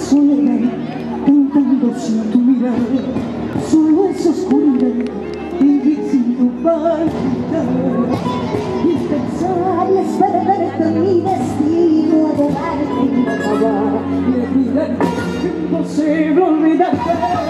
soledad, cantando sin tu mirada, solo es oscuridad, vivir sin tu palpitar. Impensable es perderte mi destino, adorarte y no acabar, y olvidarte, imposible olvidarte.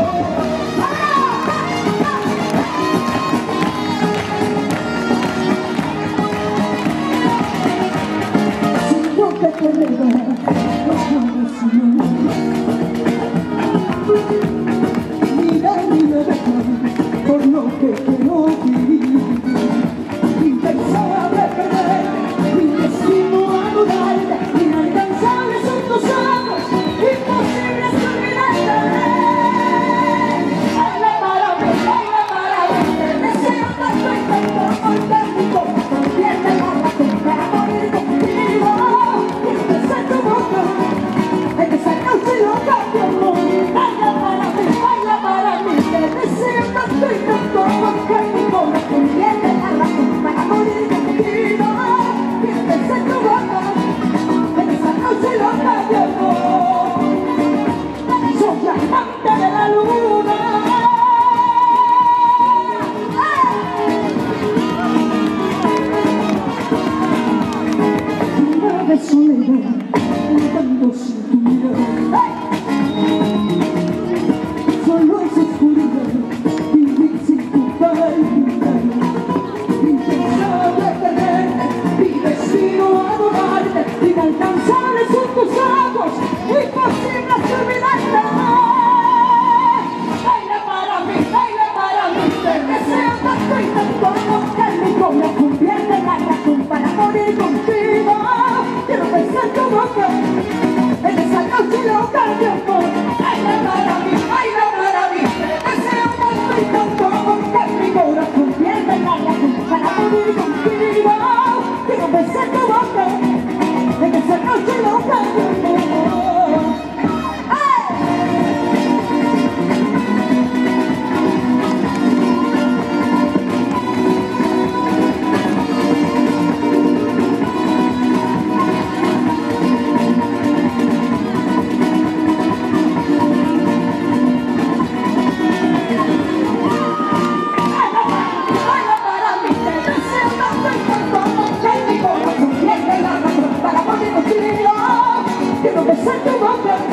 Mira, mira, por lo que quiero vivir. Impensable perder mi destino, adorarte, inalcanzables son tus ojos, imposibles olvidarte. Baila para mí, te deseo tanto y tanto porque mi corazón convierte en la razón para morir contigo. Piensa en tu boca, en esa noche loca de amor. Baila para mí, te deseo tanto y tanto porque mi corazón convierte en la razón para morir contigo. Piensa en tu boca, en esa noche loca de amor. Soy la amante de la luna. Una de soledad, cantando sin tu mirada, solo es oscuridad, vivir sin tu palpitar. Impensable tenerte, mi destino adorarte, inalcanzables son tus ojos, imposibles olvidarte. Baila para mí, te deseo tanto y tanto porque mi corazón convierte en la razón para morir contigo. Quiero pensar tu boca, en esa noche loca de amor. Baila para mí, te deseo tanto y tanto porque mi corazón convierte en la razón para morir contigo. Quiero besar tu boca, en esa noche loca de amor. Quiero besar tu boca,